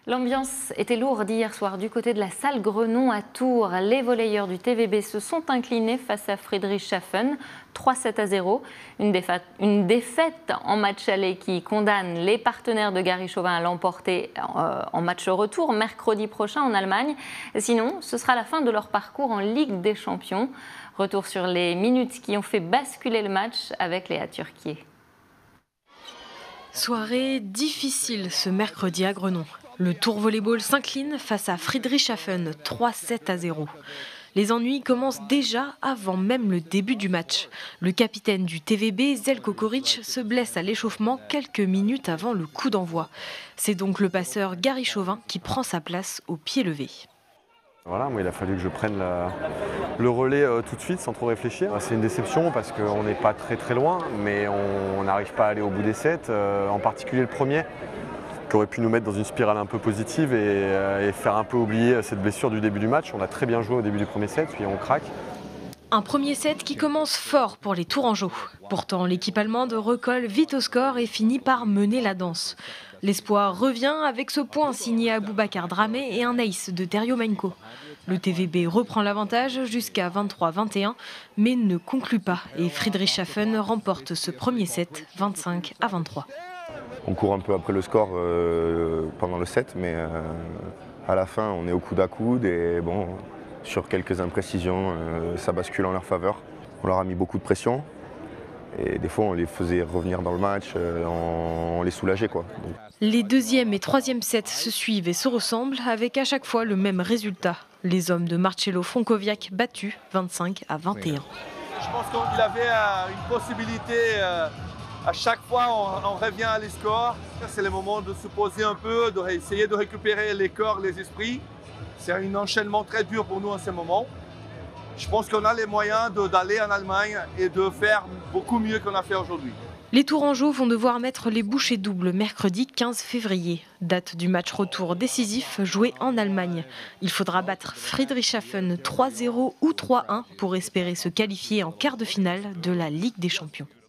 L'ambiance était lourde hier soir du côté de la salle Grenon à Tours. Les volleyeurs du TVB se sont inclinés face à Friedrichshafen, 3-7-0. Une défaite en match aller qui condamne les partenaires de Gary Chauvin à l'emporter en match retour mercredi prochain en Allemagne. Sinon, ce sera la fin de leur parcours en Ligue des Champions. Retour sur les minutes qui ont fait basculer le match avec Léa Turquier. Soirée difficile ce mercredi à Grenon. Le Tours Volleyball s'incline face à Friedrichshafen, 3-7-0. Les ennuis commencent déjà avant même le début du match. Le capitaine du TVB, Željko Korić, se blesse à l'échauffement quelques minutes avant le coup d'envoi. C'est donc le passeur Gary Chauvin qui prend sa place au pied levé. Voilà, moi il a fallu que je prenne le relais tout de suite sans trop réfléchir. C'est une déception parce qu'on n'est pas très loin, mais on n'arrive pas à aller au bout des sets, en particulier le premier, qui aurait pu nous mettre dans une spirale un peu positive et faire un peu oublier cette blessure du début du match. On a très bien joué au début du premier set, puis on craque. Un premier set qui commence fort pour les Tourangeaux. Pourtant, l'équipe allemande recolle vite au score et finit par mener la danse. L'espoir revient avec ce point signé Aboubakar Dramé et un ace de Teriomenko. Le TVB reprend l'avantage jusqu'à 23-21, mais ne conclut pas et Friedrichshafen remporte ce premier set 25-23. On court un peu après le score pendant le set, mais à la fin, on est au coude à coude et bon, sur quelques imprécisions, ça bascule en leur faveur. On leur a mis beaucoup de pression et des fois, on les faisait revenir dans le match, on les soulageait, quoi. Donc. Les deuxième et troisième sets se suivent et se ressemblent avec à chaque fois le même résultat. Les hommes de Marcello Fonkoviak battus 25-21. Je pense qu'il avait une possibilité. À chaque fois, on revient à les scores. C'est le moment de se poser un peu, d'essayer de récupérer les corps, les esprits. C'est un enchaînement très dur pour nous en ce moment. Je pense qu'on a les moyens d'aller en Allemagne et de faire beaucoup mieux qu'on a fait aujourd'hui. Les Tourangeaux vont devoir mettre les bouchées doubles mercredi 15 février, date du match retour décisif joué en Allemagne. Il faudra battre Friedrichshafen 3-0 ou 3-1 pour espérer se qualifier en quart de finale de la Ligue des Champions.